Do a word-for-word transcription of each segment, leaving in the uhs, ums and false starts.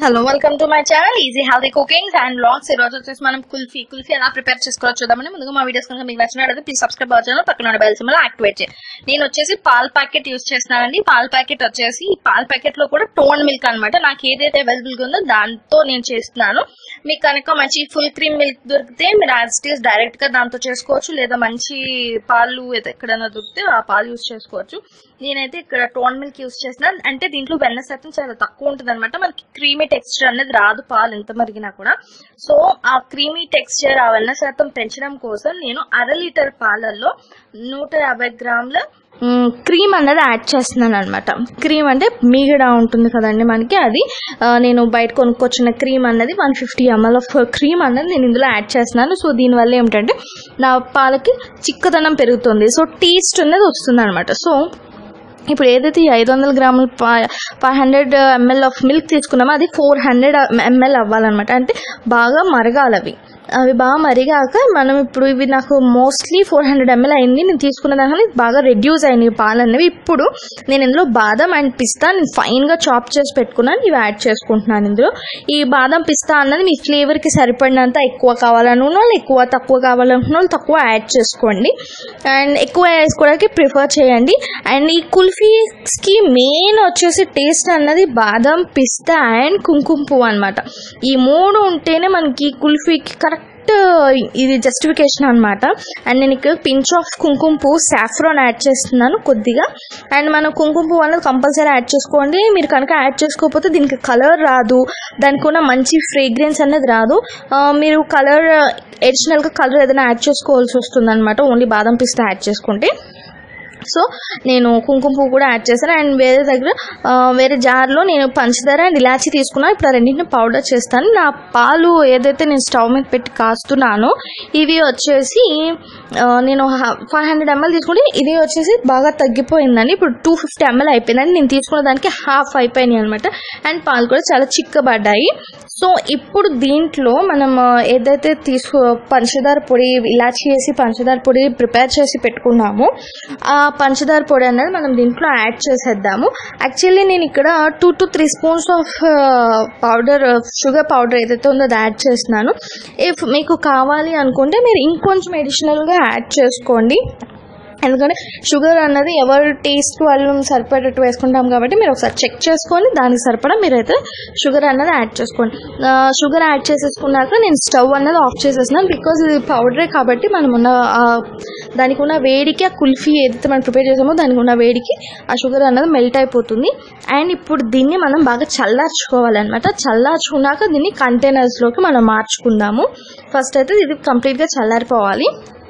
Hello welcome to my channel easy healthy cookings and vlogs. ఈ రోజు వచ్చేసి మనం కుల్ఫీ కుల్ఫీ ఎలా ప్రిపేర్ చేసుకోవచ్చు చూద్దామని. ముందుగా మా వీడియోస్ కనుక మీకు నచ్చినట్లయితే ప్లీజ్ సబ్స్క్రైబ్ అవ్వచ్చు, పక్కన ఉన్న బెల్ సింబల్ యాక్టివేట్ చేయండి. నేను వచ్చేసి పాల ప్యాకెట్ యూస్ చేస్తున్నానండి. పాల ప్యాకెట్ వచ్చేసి ఈ పాల ప్యాకెట్ లో కూడా టోన్ మిల్క్ అనమాట. నాకు ఏదైతే అవైలబుల్ గా ఉందో దాంతో నేను చేస్తున్నాను. మీకు కనుక మంచి ఫుల్ క్రీమ్ మిల్క్ దొరికితే మీరు యాజ్ ఇట్ ఈస్ డైరెక్ట్ గా దాంతో చేసుకోవచ్చు, లేదా మంచి పాలు ఎక్కడైనా దొరికితే ఆ పాలు యూస్ చేసుకోవచ్చు. నేనైతే ఇక్కడ టోన్ మిల్క్ యూస్ చేస్తున్నాను. అంటే దీంట్లో వెన్న శాతం చాలా తక్కువ ఉంటుంది అనమాట. మనకి క్రీమీ టెక్స్చర్ అనేది రాదు పాలు ఎంత మరిగినా కూడా. సో ఆ క్రీమీ టెక్స్చర్ ఆ వెన్న శాతం పెంచడం కోసం నేను అర లీటర్ పాలల్లో నూట యాభై గ్రాముల క్రీమ్ అన్నది యాడ్ చేస్తున్నాను అనమాట. క్రీమ్ అంటే మీగడ ఉంటుంది కదండి మనకి, అది నేను బయట కొనుక్కొచ్చిన క్రీమ్ అన్నది one fifty ML of cream అన్నది నేను ఇందులో యాడ్ చేస్తున్నాను. సో దీనివల్ల ఏమిటంటే నా పాలకి చిక్కదనం పెరుగుతుంది, సో టేస్ట్ అనేది వస్తుంది అనమాట. సో ఇప్పుడు ఏదైతే ఈ ఐదు వందల గ్రాములు five hundred ML of milk తీసుకున్నామో అది ఫోర్ హండ్రెడ్ ఎంఎల్ అవ్వాలన్నమాట. అంటే బాగా మరగాలి అవి అవి బాగా మరిగాక మనం ఇప్పుడు ఇవి నాకు మోస్ట్లీ ఫోర్ హండ్రెడ్ ఎంఎల్ అయింది నేను తీసుకున్న దాని బాగా రెడ్యూస్ అయినాయి పాలు అనేవి. ఇప్పుడు నేను ఇందులో బాదం అండ్ పిస్తా నేను ఫైన్గా చాప్ చేసి పెట్టుకున్నాను, ఇవి యాడ్ చేసుకుంటున్నాను ఇందులో. ఈ బాదం పిస్తా అన్నది మీ ఫ్లేవర్కి సరిపడినంత ఎక్కువ కావాలనుకున్న వాళ్ళు ఎక్కువ, తక్కువ కావాలనుకున్న వాళ్ళు తక్కువ యాడ్ చేసుకోండి. అండ్ ఎక్కువ వేసుకోవడానికి ప్రిఫర్ చేయండి. అండ్ ఈ కుల్ఫీస్కి మెయిన్ వచ్చేసి టేస్ట్ అన్నది బాదం, పిస్తా అండ్ కుంకుమ పువ్వు అనమాట. ఈ మూడు ఉంటేనే మనకి కుల్ఫీకి కరెక్ట్ ఇది జస్టిఫికేషన్ అనమాట. అండ్ నేను ఇక్కడ పించ్ ఆఫ్ కుంకుమ పువ్వు సాఫ్రాన్ యాడ్ చేస్తున్నాను కొద్దిగా. అండ్ మనం కుంకుమ పువ్వు అనేది కంపల్సరీ యాడ్ చేసుకోండి. మీరు కనుక యాడ్ చేసుకోకపోతే దీనికి కలర్ రాదు, దానికి ఉన్న మంచి ఫ్రేగ్రెన్స్ అనేది రాదు. మీరు కలర్ అడిషనల్గా కలర్ ఏదైనా యాడ్ చేసుకోవాల్సి వస్తుంది అనమాట ఓన్లీ బాదం పిస్తా యాడ్ చేసుకుంటే. సో నేను కుంకుమ పువ్వు కూడా యాడ్ చేశాను. అండ్ వేరే దగ్గర వేరే జార్లో నేను పంచదార అండ్ ఇలాచీ తీసుకున్నాను. ఇప్పుడు ఆ రెండింటిని పౌడర్ చేస్తాను. నా పాలు ఏదైతే నేను స్టవ్ మీద పెట్టి కాస్తున్నానో ఇవి వచ్చేసి నేను ఫైవ్ హండ్రెడ్ ఎంఎల్ తీసుకుంటే ఇది వచ్చేసి బాగా తగ్గిపోయిందండి. ఇప్పుడు టూ ఫిఫ్టీ ఎంఎల్ అయిపోయిందండి. నేను తీసుకున్న దానికి హాఫ్ అయిపోయినాయి అనమాట. అండ్ పాలు కూడా చాలా చిక్కబడ్డాయి. సో ఇప్పుడు దీంట్లో మనం ఏదైతే తీసు పంచదార పొడి ఇలాచీ వేసి పంచదార పొడి ప్రిపేర్ చేసి పెట్టుకున్నామో ఆ పంచదార పొడి అనేది మనం దీంట్లో యాడ్ చేసేద్దాము. యాక్చువల్లీ నేను ఇక్కడ two to three spoons of powder sugar powder ఏదైతే ఉందో అది యాడ్ చేస్తున్నాను. ఇఫ్ మీకు కావాలి అనుకుంటే మీరు ఇంకొంచెం అడిషనల్గా యాడ్ చేసుకోండి. ఎందుకంటే షుగర్ అన్నది ఎవరి టేస్ట్ వాళ్ళు సరిపడేట్టు వేసుకుంటాం కాబట్టి మీరు ఒకసారి చెక్ చేసుకొని దానికి సరిపడా మీరైతే షుగర్ అన్నది యాడ్ చేసుకోండి. షుగర్ యాడ్ చేసేసుకున్నాక నేను స్టవ్ అన్నది ఆఫ్ చేసేస్తున్నాను. బికాజ్ ఇది పౌడరే కాబట్టి మనం ఉన్న దానికి ఉన్న వేడికి ఆ కుల్ఫీ ఏదైతే మనం ప్రిపేర్ చేసామో దానికి ఉన్న వేడికి ఆ షుగర్ అన్నది మెల్ట్ అయిపోతుంది. అండ్ ఇప్పుడు దీన్ని మనం బాగా చల్లార్చుకోవాలన్నమాట. చల్లార్చుకున్నాక దీన్ని కంటైనర్స్లోకి మనం మార్చుకుందాము. ఫస్ట్ అయితే ఇది కంప్లీట్గా చల్లారిపోవాలి.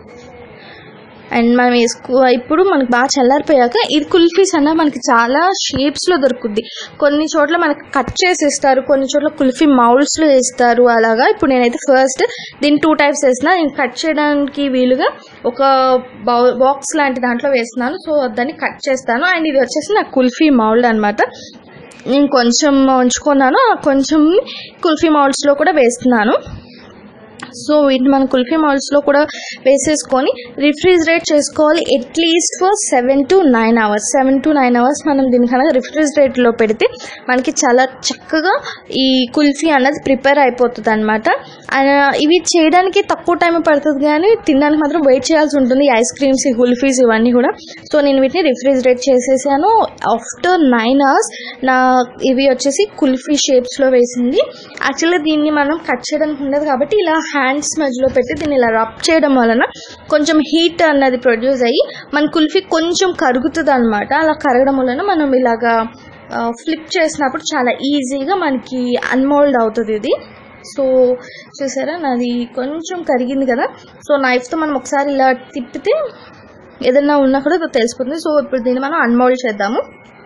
అండ్ మనం వేసుకో ఇప్పుడు మనకు బాగా చల్లారిపోయాక ఇది కుల్ఫీస్ అన్న మనకి చాలా షేప్స్లో దొరుకుద్ది. కొన్ని చోట్ల మనకి కట్ చేసి ఇస్తారు, కొన్ని చోట్ల కుల్ఫీ మౌల్డ్స్లో వేస్తారు అలాగా. ఇప్పుడు నేనైతే ఫస్ట్ దీన్ని టూ టైప్స్ వేసిన. నేను కట్ చేయడానికి వీలుగా ఒక బౌ బాక్స్ లాంటి దాంట్లో వేస్తున్నాను. సో దాన్ని కట్ చేస్తాను. అండ్ ఇది వచ్చేసి నా కుల్ఫీ మౌల్డ్ అనమాట. నేను కొంచెం ఉంచుకున్నాను, కొంచెం కుల్ఫీ మౌల్డ్స్లో కూడా వేస్తున్నాను. సో వీటిని మనం కుల్ఫీ మౌల్డ్స్లో కూడా వేసేసుకొని రిఫ్రిజిరేట్ చేసుకోవాలి at least for seven to nine hours seven to nine hours మనం దీనికన్నా రిఫ్రిజిరేట్లో పెడితే మనకి చాలా చక్కగా ఈ కుల్ఫీ అన్నది ప్రిపేర్ అయిపోతుంది అనమాట. ఇవి చేయడానికి తక్కువ టైం పడుతుంది కానీ తినడానికి మాత్రం వెయిట్ చేయాల్సి ఉంటుంది. ఐస్ క్రీమ్స్, ఈ కుల్ఫీస్ ఇవన్నీ కూడా. సో నేను వీటిని రిఫ్రిజిరేట్ చేసేసాను. ఆఫ్టర్ నైన్ అవర్స్ నా ఇవి వచ్చేసి కుల్ఫీ షేప్స్లో వేసింది. యాక్చువల్గా దీన్ని మనం కట్ చేయడానికి ఉండదు కాబట్టి ఇలా హ్యాండ్స్ మధ్యలో పెట్టి దీన్ని ఇలా రబ్ చేయడం వలన కొంచెం హీట్ అన్నది ప్రొడ్యూస్ అయ్యి మన కుల్ఫీ కొంచెం కరుగుతుంది అనమాట. అలా కరగడం వలన మనం ఇలాగా ఫ్లిప్ చేసినప్పుడు చాలా ఈజీగా మనకి అన్మోల్డ్ అవుతుంది ఇది. సో చూసారా నాది కొంచెం కరిగింది కదా. సో నైఫ్తో మనం ఒకసారి ఇలా తిప్పితే ఏదైనా ఉన్నా కూడా తెలిసిపోతుంది. సో ఇప్పుడు దీన్ని మనం అన్మోల్డ్ చేద్దాము.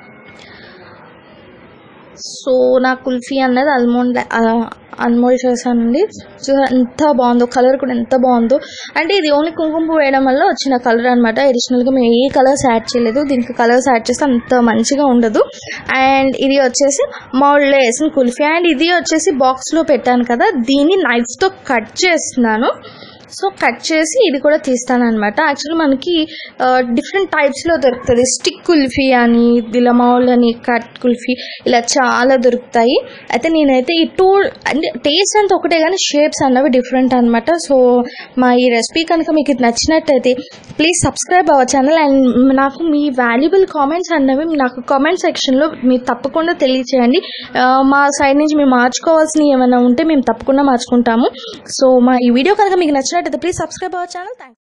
సో నా కుల్ఫీ అన్నది అల్మోండ్ అన్మోల్డ్ చేశానండి. సో ఎంత బాగుందో, కలర్ కూడా ఎంత బాగుందో. అంటే ఇది ఓన్లీ కుంకుమ పువ్వు వేయడం వల్ల వచ్చిన కలర్ అనమాట. అడిషనల్గా మేము ఏ కలర్స్ యాడ్ చేయలేదు. దీనికి కలర్స్ యాడ్ చేస్తే అంత మంచిగా ఉండదు. అండ్ ఇది వచ్చేసి మౌల్డ్లో వేసిన కుల్ఫీ. అండ్ ఇది వచ్చేసి బాక్స్లో పెట్టాను కదా, దీన్ని నైఫ్తో కట్ చేస్తున్నాను. సో కట్ చేసి ఇది కూడా తీస్తాను అనమాట. యాక్చువల్లీ మనకి డిఫరెంట్ టైప్స్లో దొరుకుతుంది. స్టిక్ కుల్ఫీ అని, దిలమౌల్ అని, కట్ కుల్ఫీ, ఇలా చాలా దొరుకుతాయి. అయితే నేనైతే ఈ టూ అంటే టేస్ట్ అంతా ఒకటే కానీ షేప్స్ అన్నవి డిఫరెంట్ అనమాట. సో మా ఈ రెసిపీ కనుక మీకు నచ్చినట్టయితే please subscribe our channel. And నాకు మీ వాల్యుబుల్ కామెంట్స్ అన్నవి నాకు కామెంట్ సెక్షన్లో మీరు తప్పకుండా తెలియచేయండి. మా సైడ్ నుంచి మేము మార్చుకోవాల్సినవి ఏమైనా ఉంటే మేము తప్పకుండా మార్చుకుంటాము. సో మా ఈ వీడియో కనుక మీకు నచ్చినట్టయితే please subscribe our channel. Thank